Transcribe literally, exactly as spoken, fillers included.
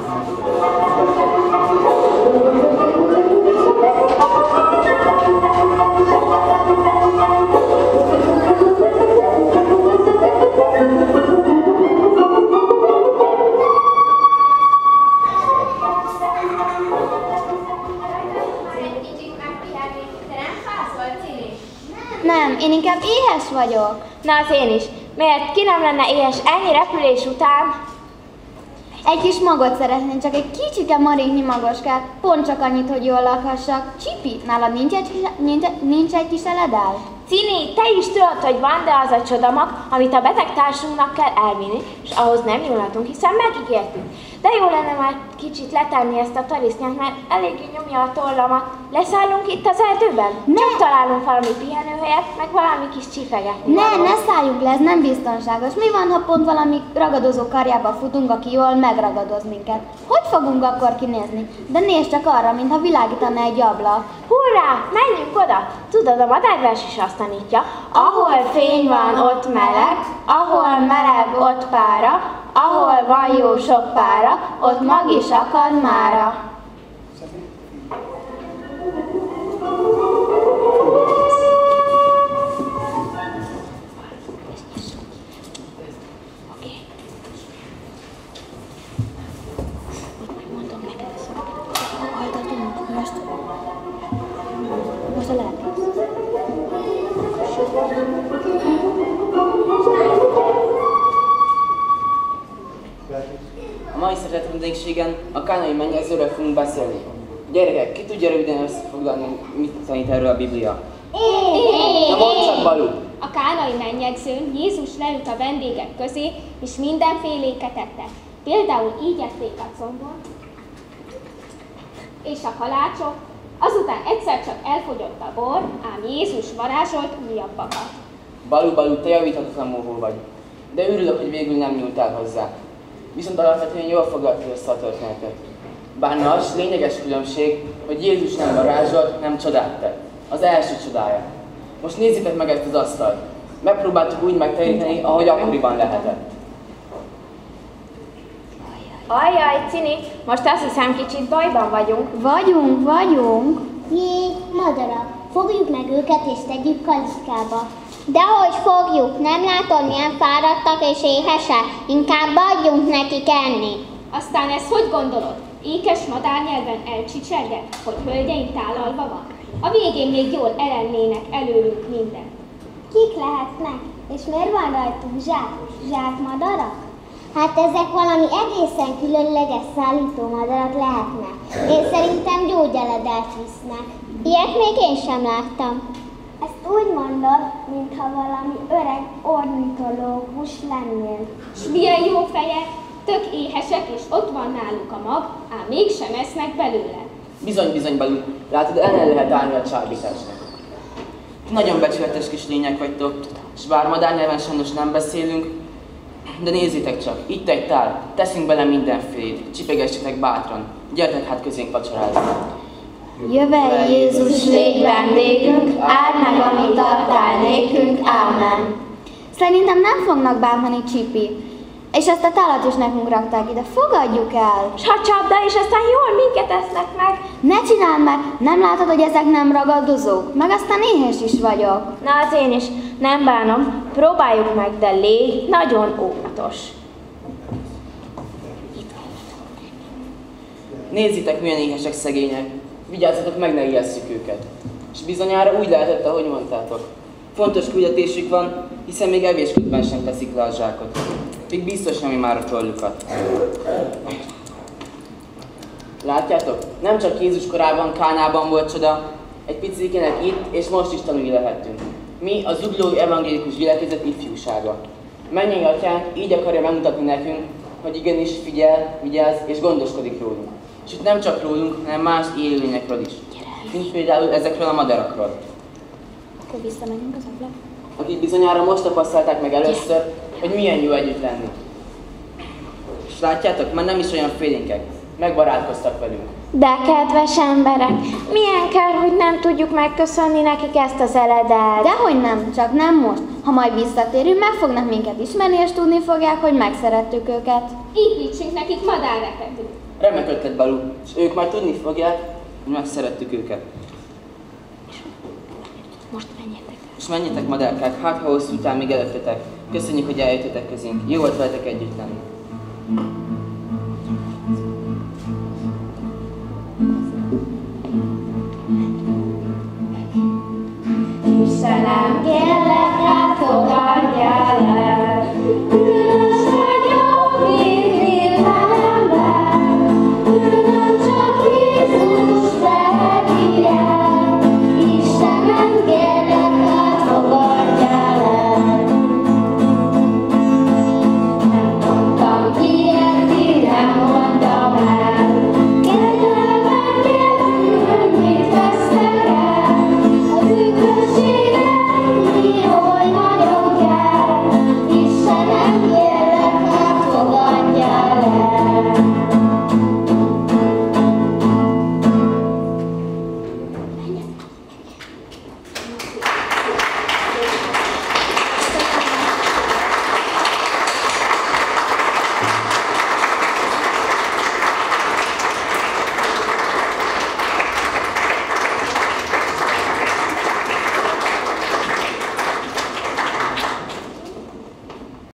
Nem, én inkább éhes vagyok. Na, az én is. Miért ki nem lenne éhes ennyi repülés után? Egy kis magot szeretnék, csak egy kicsike maréknyi magoskát, pont csak annyit, hogy jól lakhassak. Csipi, nálad nincs egy, nincs, nincs egy kis eledál? Cini, te is tudod, hogy van, de az a csodamag, amit a beteg társunknak kell elvinni, és ahhoz nem nyúlhatunk, hiszen megígértünk. De jó lenne már kicsit letenni ezt a tarisznyát, mert eléggé nyomja a tollamat. Leszállunk itt az erdőben? Ne. Csak találunk valami pihenőhelyet, meg valami kis csifegetni. Ne, való. ne szálljunk le, ez nem biztonságos. Mi van, ha pont valami ragadozó karjába futunk, aki jól megragadoz minket? Hogy fogunk akkor kinézni? De nézd csak arra, mintha világítana egy ablak. Hurrá, menjünk oda! Tudod, a madárvers is azt tanítja, ahol fény van, ott meleg, ahol meleg, ott pára, ahol van jó sok pára, ott mag is akad mára. Most a lehet. A mai szeretett vendégségen a kánai mennyegzőről fogunk beszélni. Gyerekek, ki tudja röviden összefoglalni, mit tanít erről a Biblia? Én! Na mondd csak, Balú! A kánai mennyegzőn Jézus leült a vendégek közé, és mindenféléket ette. Például így ették a combot és a kalácsot, azután egyszer csak elfogyott a bor, ám Jézus varázsolt újabbakat. Balú, Balú, te javíthatatlan móhó vagy, de örülök, hogy végül nem nyúltál hozzá. Viszont alapvetően jól foglaltad össze a történetet. Bár az lényeges különbség, hogy Jézus nem varázsolt, nem csodát tett. Az első csodája. Most nézzétek meg ezt az asztalt. Megpróbáltuk úgy megteríteni, ahogy akkoriban lehetett. Ajjaj, Cini, most azt hiszem kicsit bajban vagyunk. Vagyunk, vagyunk. Jé, madarak, fogjuk meg őket és tegyük kaliszkába. De hogy fogjuk? Nem látod, milyen fáradtak és éhesek? Inkább adjunk nekik enni. Aztán ezt hogy gondolod? Ékes madárnyelven elcsicserget, hogy hölgyeink tálalva van? A végén még jól elennének előlünk minden. Kik lehetnek? És miért van rajtunk zsák? Zsákmadarak? Hát ezek valami egészen különleges szállítómadarak lehetnek. Én szerintem gyógyeledet visznek. Ilyet még én sem láttam. Ezt úgy mondod, mintha valami öreg ornitológus lennél. S milyen jó fejek, tök éhesek, és ott van náluk a mag, ám mégsem esznek belőle. Bizony, bizony, Balú, látod, ellen lehet állni a csábításnak. Nagyon becsületes kis lények vagytok, és bár madárnyelven sajnos nem beszélünk, de nézzétek csak, itt egy tál, teszünk bele mindenfélét, csipegessetek bátran, gyertek hát közénk vacsorázni. Jövel Jézus, légy vendégünk, áld meg, amit adtál nékünk, ámen. Szerintem nem fognak bántani, Csipi. És ezt a tálat is nekünk rakták ide, fogadjuk el. S ha csapda, és aztán jól minket esznek meg. Ne csináld meg, nem látod, hogy ezek nem ragadozók? Meg aztán éhes is vagyok. Na, az én is, nem bánom, próbáljuk meg, de légy nagyon óvatos. Nézzétek, milyen éhesek szegények. Vigyázzatok meg, ne ijesszük őket. És bizonyára úgy lehetett, ahogy mondtátok. Fontos küldetésük van, hiszen még evés közben sem teszik le a zsákot. Még biztos nyomja már a tollukat. Látjátok? Nem csak Jézus korában, Kánában volt csoda, egy picikének itt és most is tanulni lehetünk. Mi a zuglói evangélikus gyülekezet ifjúsága. Mennyei Atyánk így akarja megmutatni nekünk, hogy igenis figyel, vigyáz és gondoskodik rólunk. És itt nem csak rólunk, hanem más élőlényekről is. Mint például ezekről a madarakról. Akkor visszamegyünk az ablak. Akik bizonyára most tapasztalták meg először, hogy milyen jó együtt lenni. És látjátok, már nem is olyan félénkek. megbarátkoztak velünk. De kedves emberek, milyen kár, hogy nem tudjuk megköszönni nekik ezt az eledet. Dehogy nem, csak nem most. Ha majd visszatérünk, meg fognak minket ismerni, és tudni fogják, hogy megszerettük őket. Építsünk nekik madárretetőt. Remek ötlet, Balú, és ők majd tudni fogják, hogy megszerettük őket. Most menjetek. És menjetek, madárkák, hát ha hosszú után még előttetek. Köszönjük, hogy eljöttetek közénk. Jó volt veletek együtt lenni.